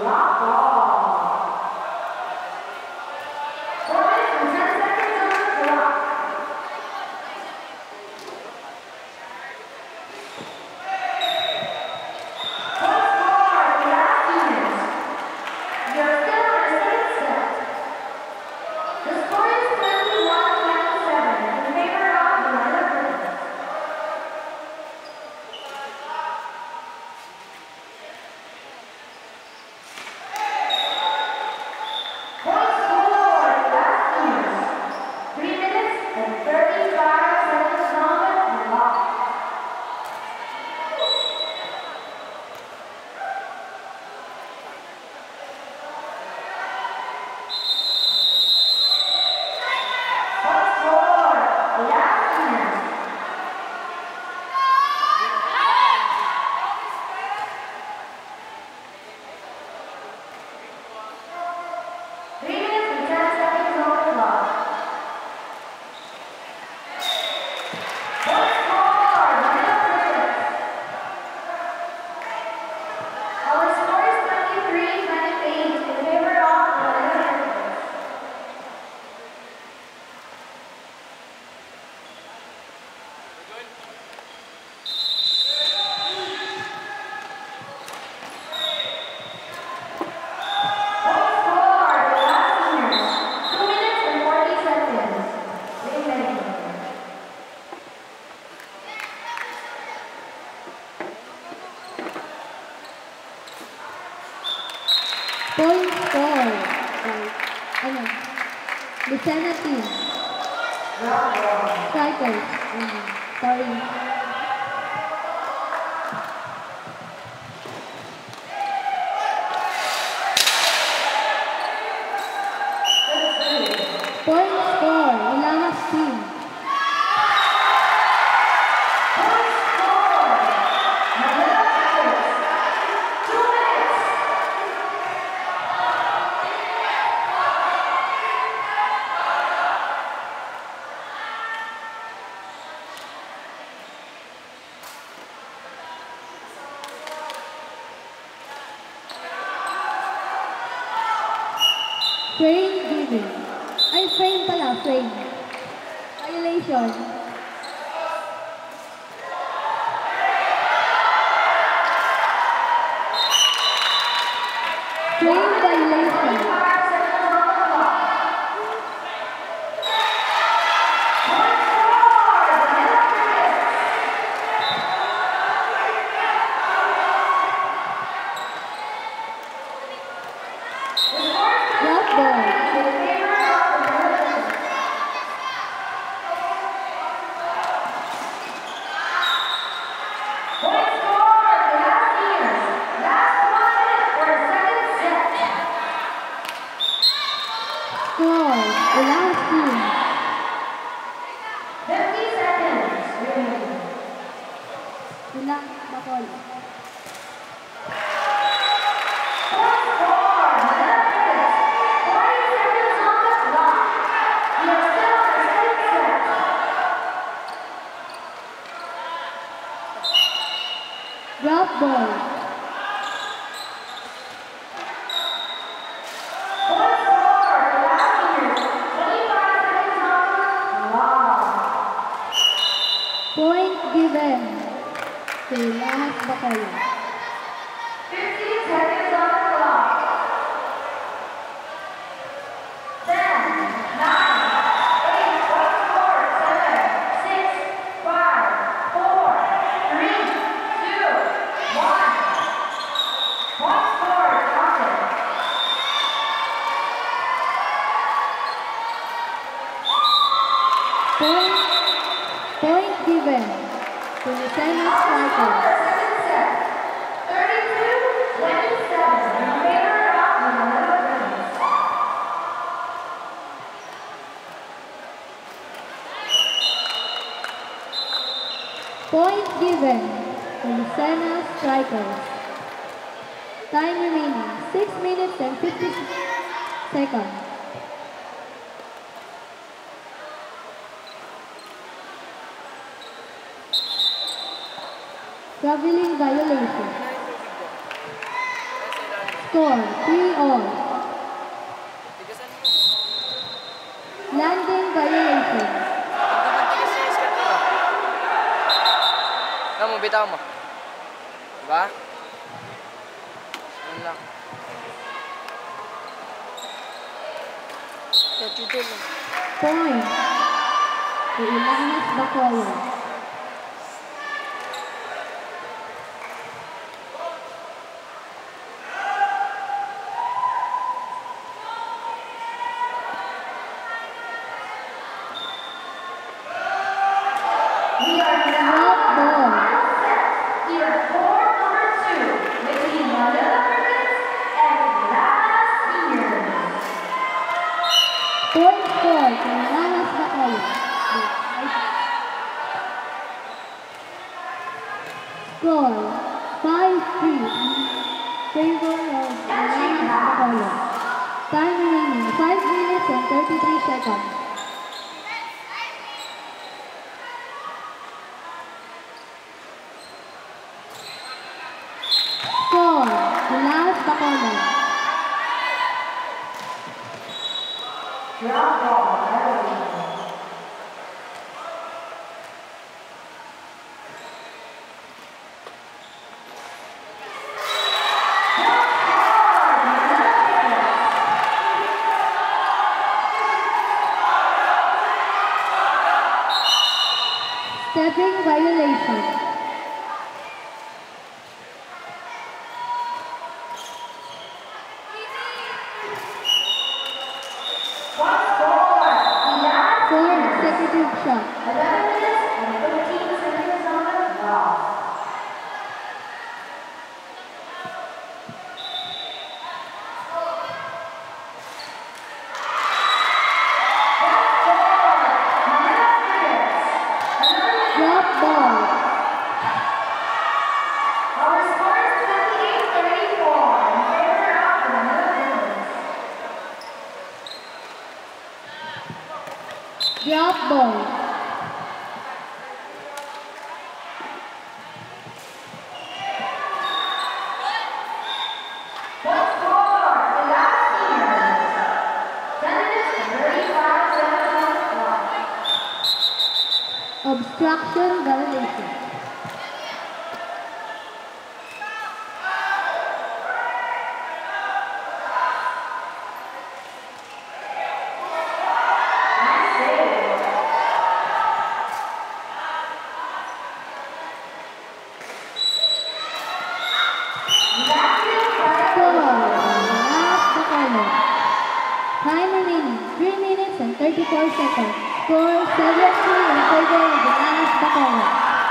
Point score. Lucena team. Strikers. Sorry. Point score. Ilahas team. Frame giving. Ay, frame pala, frame. Violation. Frame violation. Ilahas team. 50 seconds remaining. Bacolod. Drop ball. Point given to Ilahas Bacolod. 15 seconds on the clock. 10, 9, 8, 4, 7, 6, 5, 4, 3, 2, 1. Point score counted. Point given to Lucena strikers. Second set. 32-27 in favor of the Netherlands. Point given to Lucena strikers. Time remaining 6 minutes and 50 seconds. Traveling violation. Score 3-all. Tigasan mo. Landing violation. Hindi man tigas yung iskat mo. Tama mo, bitaw mo. Diba? Yan lang. Point to Ilahas Bacolod. We are now Drop ball. here for number 2 between Manila Crickets and Ilahas Seniors. Point score to Ilahas Bacolod. Score 5-3 in favor of Ilahas Bacolod. Time remaining 5 minutes and 33 seconds. Score Ilahas Bacolod. Drop ball violation. Stepping violation. One score. Ilahas 4 consecutive shots. 11 minutes and 15 seconds on the clock. Drop ball. Our score is 28-34 in favor of the Manila Crickets. Drop ball. One score. Ilahas Seniors. 10 minutes and 35 seconds on the clock. Obstruction violation. Nice save. Matthew Score Bacolod. Ilahas Bacolod. Time remaining 3 minutes and 34 seconds. Score 7-3 in favor of Ilahas Bacolod.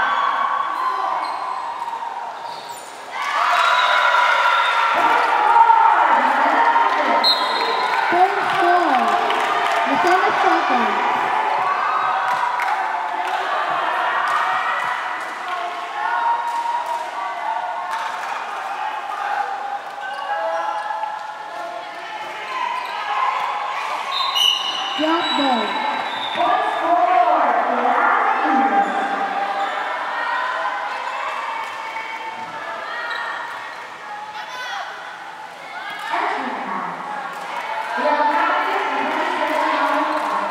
Point score Lucena Strikers. Drop ball. One score. Ilahas Seniors. Entry pass. We have 9 minutes and 20 seconds on the clock.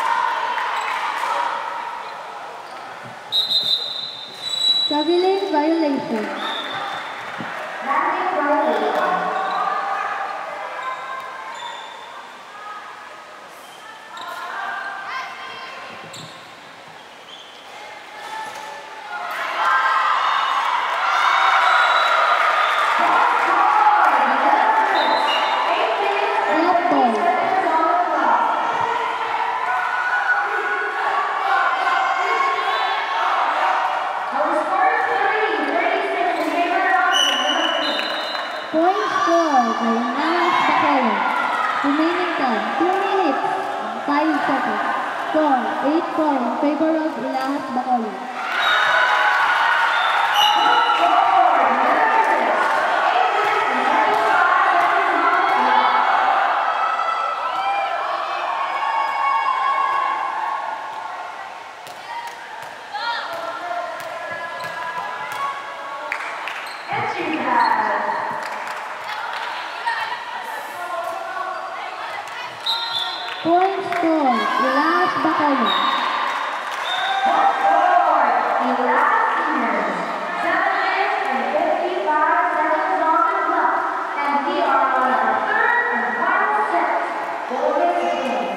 Traveling violation. Landing violation. One score. Manila Crickets. 8 minutes and Drop 15 ball. seconds on the clock. Our score is 30-36 in favor of the Manila Crickets. Point score by Ilahas Bacolod. Remaining time 2 minutes and 5 seconds. Score 8-4 in favor of Ilahas Bacolod. One score. Manila Crickets. 8 minutes and 25 seconds on the clock. Entry pass. Point score, Ilahas Bacolod. Score, Ilahas seniors. 7 minutes and 55 seconds on the clock. And we are on our third and final set for this game.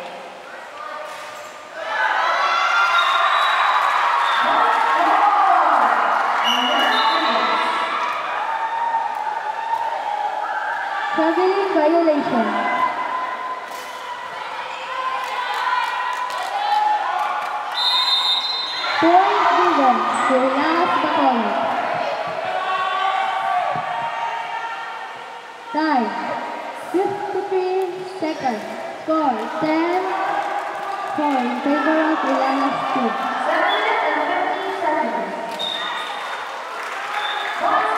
Traveling violation. Point given to Ilahas Bacolod. Time 53 seconds. Score 10 for in favor of Ilahas team. 7 minutes and 15 seconds. Point